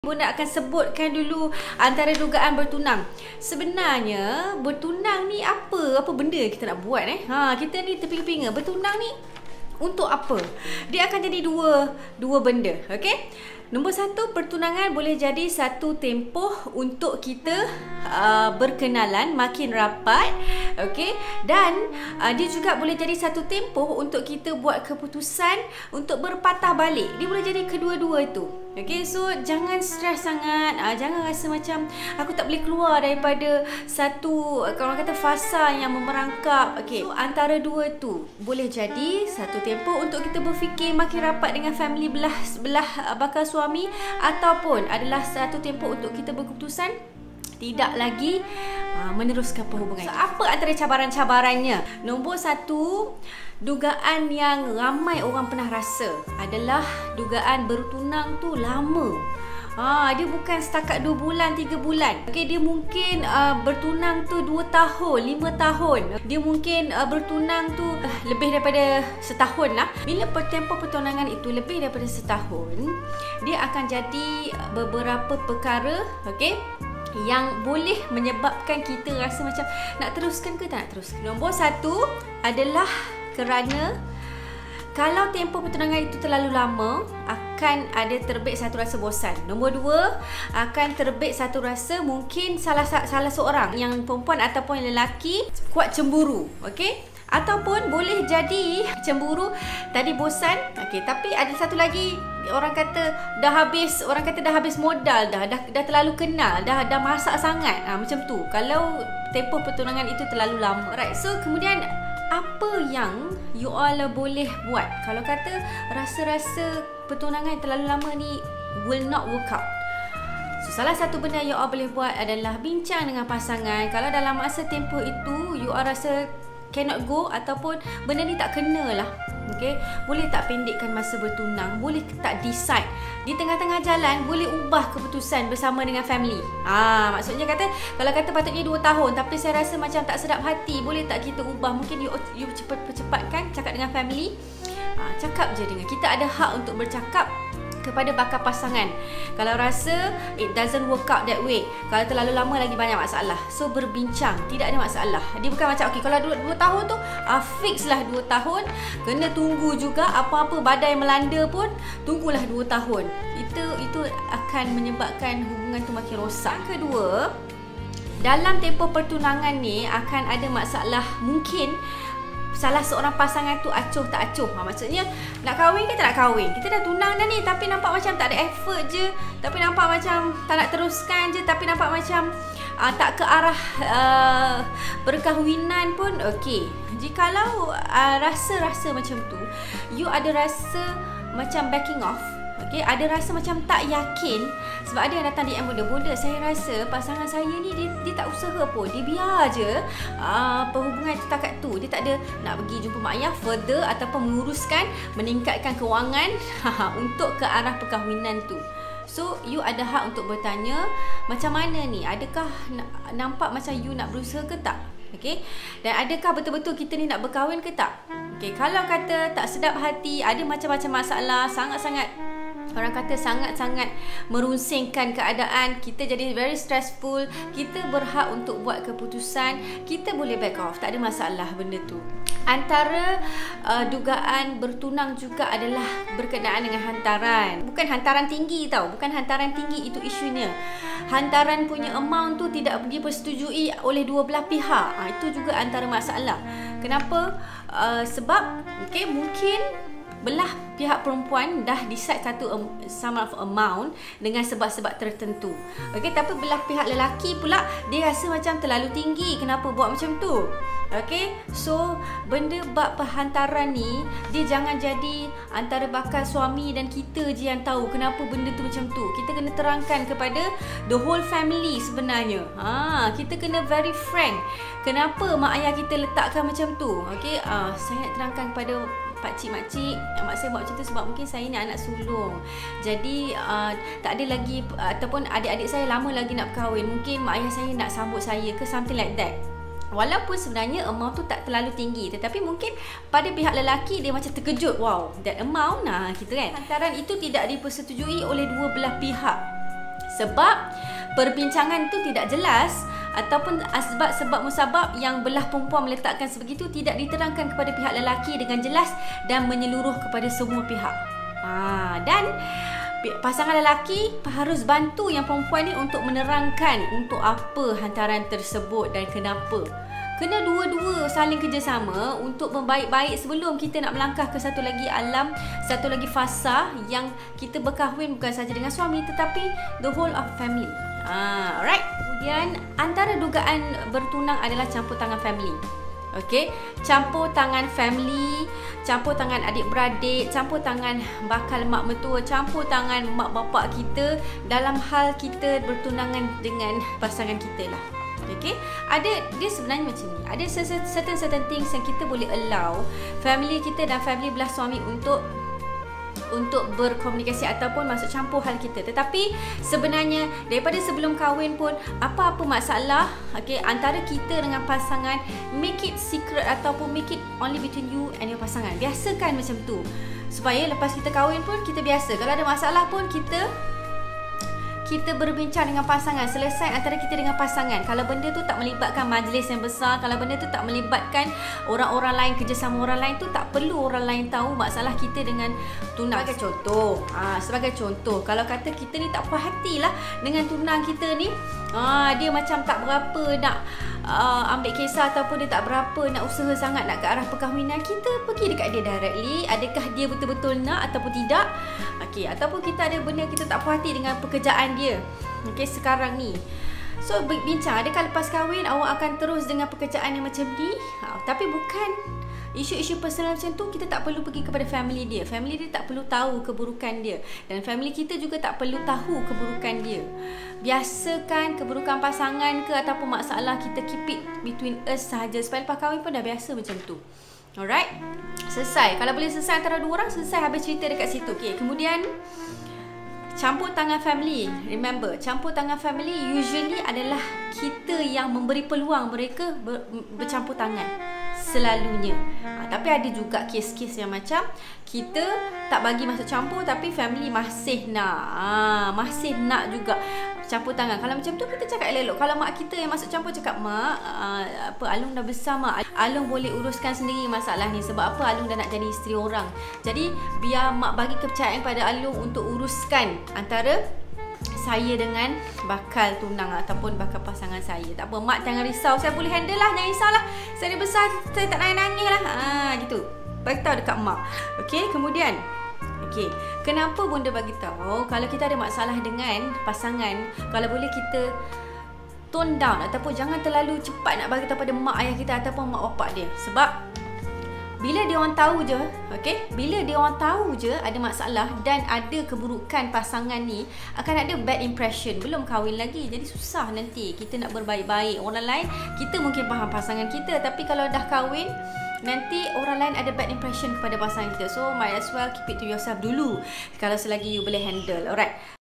Bunda akan sebutkan dulu antara dugaan bertunang. Sebenarnya bertunang ni apa benda kita nak buat kita ni terpinga-pinga bertunang ni untuk apa? Dia akan jadi dua benda, okey? Nombor satu, pertunangan boleh jadi satu tempoh untuk kita berkenalan makin rapat, okey? Dan dia juga boleh jadi satu tempoh untuk kita buat keputusan untuk berpatah balik. Dia boleh jadi kedua-dua itu. Okay, so jangan stres sangat, jangan rasa macam aku tak boleh keluar daripada satu, kalau kata fasa yang memerangkap. Okay, so antara dua tu boleh jadi satu tempoh untuk kita berfikir makin rapat dengan family belah bakal suami, ataupun adalah satu tempoh untuk kita berkeputusan tidak lagi meneruskan perhubungan. So, apa antara cabaran-cabarannya? Nombor satu, dugaan yang ramai orang pernah rasa adalah dugaan bertunang tu lama. Dia bukan setakat 2 bulan, 3 bulan. Okay, dia mungkin bertunang tu 2 tahun, 5 tahun. Dia mungkin bertunang tu lebih daripada setahun lah. Bila tempoh pertunangan itu lebih daripada setahun, dia akan jadi beberapa perkara, okay, yang boleh menyebabkan kita rasa macam nak teruskan ke tak nak teruskan. Nombor satu adalah kerana kalau tempoh pertunangan itu terlalu lama, akan ada terbit satu rasa bosan. Nombor dua, akan terbit satu rasa mungkin salah seorang, yang perempuan ataupun lelaki, kuat cemburu, okey? Ataupun boleh jadi cemburu tadi bosan, okey, tapi ada satu lagi, orang kata dah habis modal, dah terlalu kenal, dah masak sangat, macam tu kalau tempoh pertunangan itu terlalu lama. Right, so kemudian apa yang you all boleh buat kalau kata rasa-rasa pertunangan terlalu lama ni will not work out? So, salah satu benda you all boleh buat adalah bincang dengan pasangan. Kalau dalam masa tempoh itu you all rasa cannot go ataupun benda ni tak kena lah, okay, boleh tak pendekkan masa bertunang? Boleh tak decide di tengah-tengah jalan, boleh ubah keputusan bersama dengan family? Maksudnya kata kalau kata patutnya 2 tahun tapi saya rasa macam tak sedap hati, boleh tak kita ubah? Mungkin you percepatkan cakap dengan family. Cakap je dengan kita, ada hak untuk bercakap kepada bakal pasangan. Kalau rasa it doesn't work out that way, kalau terlalu lama lagi banyak masalah, so berbincang, tidak ada masalah. Dia bukan macam okey kalau 2 tahun tu fix lah 2 tahun, kena tunggu juga, apa-apa badai melanda pun tunggulah 2 tahun. Itu akan menyebabkan hubungan tu makin rosak. Yang kedua, dalam tempoh pertunangan ni akan ada masalah, mungkin salah seorang pasangan tu acuh tak acuh. Maksudnya nak kahwin ke tak nak kahwin, kita dah tunang dah ni tapi nampak macam tak ada effort je, tapi nampak macam tak nak teruskan je, tapi nampak macam tak ke arah perkahwinan pun. Okey, jikalau rasa-rasa macam tu, you ada rasa macam backing off, okay, ada rasa macam tak yakin. Sebab ada yang datang DM Bunda, saya rasa pasangan saya ni dia tak usaha pun, dia biar je perhubungan tu takat tu, dia tak ada nak pergi jumpa mak ayah further ataupun menguruskan, meningkatkan kewangan untuk ke arah perkahwinan tu. So you ada hak untuk bertanya macam mana ni, adakah nampak macam you nak berusaha ke tak? Okay? Dan adakah betul-betul kita ni nak berkahwin ke tak? Okay, kalau kata tak sedap hati, ada macam-macam masalah, sangat-sangat, orang kata sangat-sangat merunsingkan keadaan, kita jadi very stressful, kita berhak untuk buat keputusan, kita boleh back off, tak ada masalah benda tu. Antara dugaan bertunang juga adalah berkenaan dengan hantaran. Bukan hantaran tinggi tau, bukan hantaran tinggi itu isunya. Hantaran punya amount tu tidak dipersetujui oleh dua belah pihak. Itu juga antara masalah. Kenapa? Sebab okay, mungkin belah pihak perempuan dah decide satu sum of amount dengan sebab-sebab tertentu. Okey, tapi belah pihak lelaki pula dia rasa macam terlalu tinggi, kenapa buat macam tu? Okey, so benda bab perhantaran ni dia jangan jadi antara bakal suami dan kita je yang tahu kenapa benda tu macam tu. Kita kena terangkan kepada the whole family sebenarnya. Kita kena very frank. Kenapa mak ayah kita letakkan macam tu? Okey, saya nak terangkan kepada pakcik, makcik, mak saya buat macam tu sebab mungkin saya ni anak sulung. Jadi tak ada lagi, ataupun adik-adik saya lama lagi nak berkahwin, mungkin mak ayah saya nak sambut saya ke something like that. Walaupun sebenarnya amount tu tak terlalu tinggi, tetapi mungkin pada pihak lelaki dia macam terkejut, wow, that amount kita kan. Hantaran itu tidak dipersetujui oleh dua belah pihak. Sebab perbincangan tu tidak jelas ataupun sebab musabab yang belah perempuan meletakkan sebegitu tidak diterangkan kepada pihak lelaki dengan jelas dan menyeluruh kepada semua pihak. Dan pasangan lelaki harus bantu yang perempuan ni untuk menerangkan untuk apa hantaran tersebut dan kenapa. Kena dua-dua saling kerjasama untuk membaik-baik sebelum kita nak melangkah ke satu lagi alam, satu lagi fasa yang kita berkahwin bukan sahaja dengan suami tetapi the whole of family. Alright. Kemudian antara dugaan bertunang adalah campur tangan family. Okey, campur tangan family, campur tangan adik-beradik, campur tangan bakal mak mertua, campur tangan mak bapak kita dalam hal kita bertunangan dengan pasangan kita lah. Okey, dia sebenarnya macam ni. Ada certain things yang kita boleh allow family kita dan family belah suami untuk berkomunikasi ataupun masuk campur hal kita. Tetapi sebenarnya daripada sebelum kahwin pun apa-apa masalah antara kita dengan pasangan, make it secret ataupun make it only between you and your pasangan. Biasakan macam tu supaya lepas kita kahwin pun kita biasa. Kalau ada masalah pun kita berbincang dengan pasangan, selesai antara kita dengan pasangan. Kalau benda tu tak melibatkan majlis yang besar, kalau benda tu tak melibatkan orang-orang lain, kerjasama orang lain tu, tak perlu orang lain tahu masalah kita dengan tunang. Sebagai contoh, kalau kata kita ni tak puas hatilah dengan tunang kita ni, dia macam tak berapa nak ambil kisah ataupun dia tak berapa nak usaha sangat nak ke arah perkahwinan, kita pergi dekat dia directly. Adakah dia betul-betul nak ataupun tidak? Ataupun kita ada benda kita tak puas hati dengan pekerjaan dia sekarang ni. So bincang, adakah lepas kahwin awak akan terus dengan pekerjaan yang macam ni? Tapi bukan isu-isu personal macam tu, kita tak perlu pergi kepada family dia. Family dia tak perlu tahu keburukan dia, dan family kita juga tak perlu tahu keburukan dia. Biasakan keburukan pasangan ke ataupun masalah, kita keep it between us sahaja supaya lepas kahwin pun dah biasa macam tu. Alright, selesai. Kalau boleh selesai antara dua orang, selesai, habis cerita dekat situ. Kemudian campur tangan family. Remember, campur tangan family usually adalah kita yang memberi peluang mereka bercampur tangan selalunya. Tapi ada juga kes-kes yang macam kita tak bagi masuk campur tapi family masih nak juga campur tangan. Kalau macam tu kita cakap elok-elok. Kalau mak kita yang masuk campur, cakap, mak, Alung dah besar, mak, Alung boleh uruskan sendiri masalah ni. Sebab apa? Alung dah nak jadi isteri orang. Jadi biar mak bagi kepercayaan pada Alung untuk uruskan antara saya dengan bakal tunang ataupun bakal pasangan saya. Tak apa, mak, jangan risau, saya boleh handle lah, jangan risaulah. Saya dah besar, saya tak nangis lah. Gitu. Bagi tahu dekat mak. Kemudian kenapa bunda bagi tahu kalau kita ada masalah dengan pasangan, kalau boleh kita tone down ataupun jangan terlalu cepat nak bagi tahu pada mak ayah kita ataupun mak bapak dia. Sebab bila dia orang tahu je, bila dia orang tahu je ada masalah dan ada keburukan pasangan ni, akan ada bad impression. Belum kahwin lagi, jadi susah nanti kita nak berbaik-baik. Orang lain, kita mungkin faham pasangan kita, tapi kalau dah kahwin, nanti orang lain ada bad impression kepada pasangan kita. So might as well keep it to yourself dulu kalau selagi you boleh handle. Alright.